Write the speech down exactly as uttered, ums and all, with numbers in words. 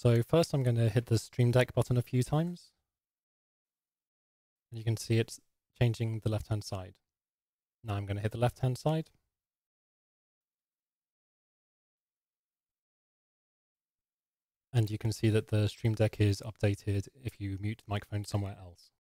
So first I'm going to hit the Stream Deck button a few times. And you can see it's changing the left-hand side. Now I'm going to hit the left-hand side. And you can see that the Stream Deck is updated if you mute the microphone somewhere else.